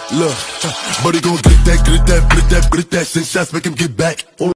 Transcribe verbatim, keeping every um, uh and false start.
Look, but he gon' get that, get that, get that, get that. Six shots make him get back.